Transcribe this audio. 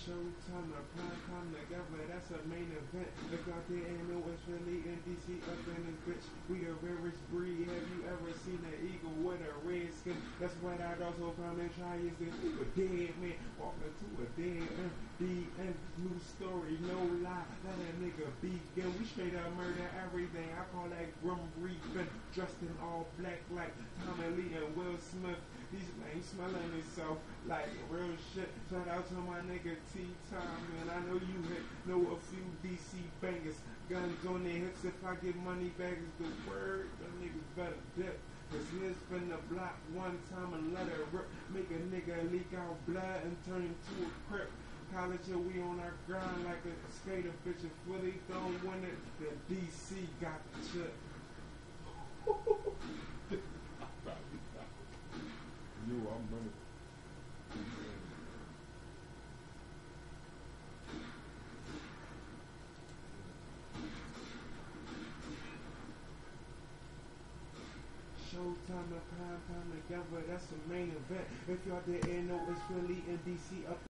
Showtime, the prime time together, that's a main event. If y'all didn't know, it's really in DC up in this bitch. We a rarest breed. Have you ever seen an eagle with a red skin? That's what I'd also come and try is this a dead man walking to a dead end. DN, new story, no lie. Let a nigga begin. We straight up murder everything. I call that grim reaping. Dressed in all black like Tommy Lee and Will Smith. These lanes smelling themselves like real shit. Shout out to my nigga T-Time, man. I know you know a few DC bangers. Guns on their hips. If I get money back, is the word. Them niggas better dip. Cause here's been the block one time and let it rip. Make a nigga leak out blood and turn into a crip. College, we on our grind like a skater, bitch. If Willie don't win it, then DC got the chip. You, I'm running. Showtime, the prime time together, that's the main event. If y'all didn't know, it's really in DC up